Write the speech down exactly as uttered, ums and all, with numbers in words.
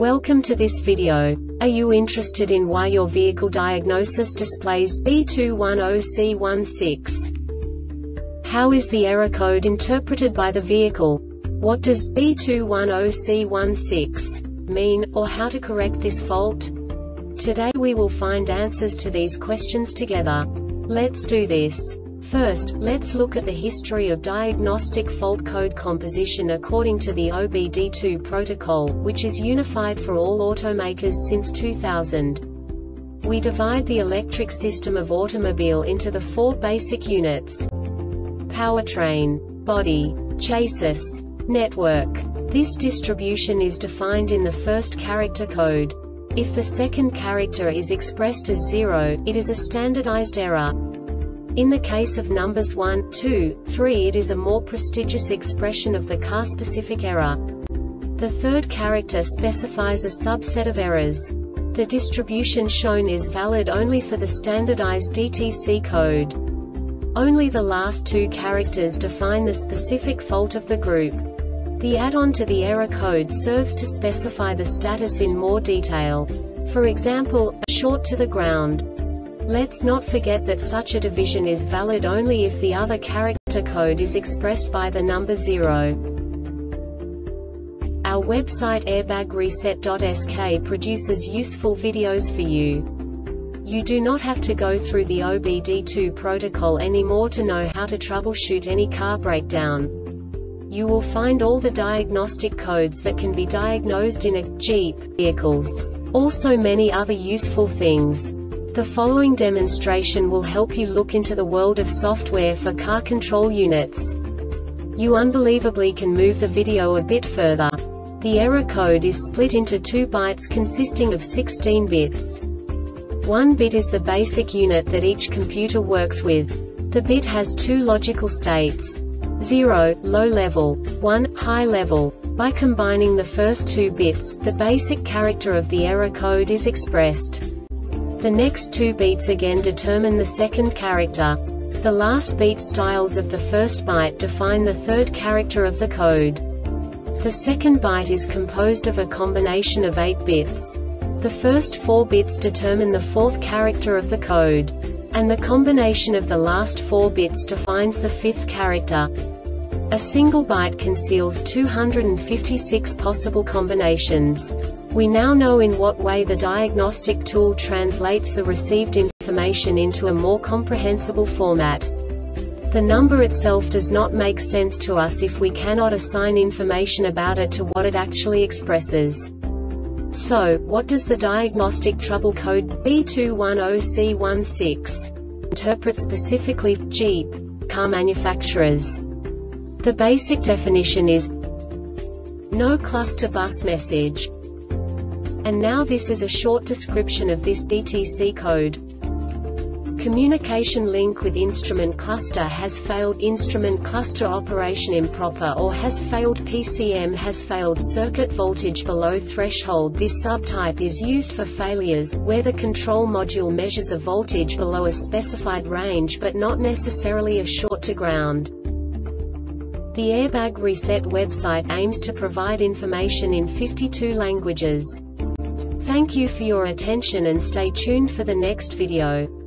Welcome to this video. Are you interested in why your vehicle diagnosis displays B two one zero C one six? How is the error code interpreted by the vehicle? What does B two one zero C one six mean, or how to correct this fault? Today we will find answers to these questions together. Let's do this. First, let's look at the history of diagnostic fault code composition according to the O B D two protocol, which is unified for all automakers since two thousand. We divide the electric system of automobile into the four basic units: powertrain, body, chassis, network. This distribution is defined in the first character code. If the second character is expressed as zero, it is a standardized error. In the case of numbers one, two, three, it is a more prestigious expression of the car-specific error. The third character specifies a subset of errors. The distribution shown is valid only for the standardized D T C code. Only the last two characters define the specific fault of the group. The add-on to the error code serves to specify the status in more detail. For example, a short to the ground. Let's not forget that such a division is valid only if the other character code is expressed by the number zero. Our website airbag reset dot S K produces useful videos for you. You do not have to go through the O B D two protocol anymore to know how to troubleshoot any car breakdown. You will find all the diagnostic codes that can be diagnosed in a Jeep vehicles. Also many other useful things. The following demonstration will help you look into the world of software for car control units. You unbelievably can move the video a bit further. The error code is split into two bytes consisting of sixteen bits. One bit is the basic unit that each computer works with. The bit has two logical states: zero, low level, one, high level. By combining the first two bits, the basic character of the error code is expressed. The next two beats again determine the second character. The last beat styles of the first byte define the third character of the code. The second byte is composed of a combination of eight bits. The first four bits determine the fourth character of the code. And the combination of the last four bits defines the fifth character. A single byte conceals two hundred fifty-six possible combinations. We now know in what way the diagnostic tool translates the received information into a more comprehensible format. The number itself does not make sense to us if we cannot assign information about it to what it actually expresses. So, what does the diagnostic trouble code B two one zero C one six interpret specifically for Jeep car manufacturers? The basic definition is no cluster bus message. And now this is a short description of this D T C code. Communication link with instrument cluster has failed. Instrument cluster operation improper or has failed. P C M has failed. Circuit voltage below threshold. This subtype is used for failures where the control module measures a voltage below a specified range but not necessarily a short to ground. The Airbag Reset website aims to provide information in fifty-two languages. Thank you for your attention and stay tuned for the next video.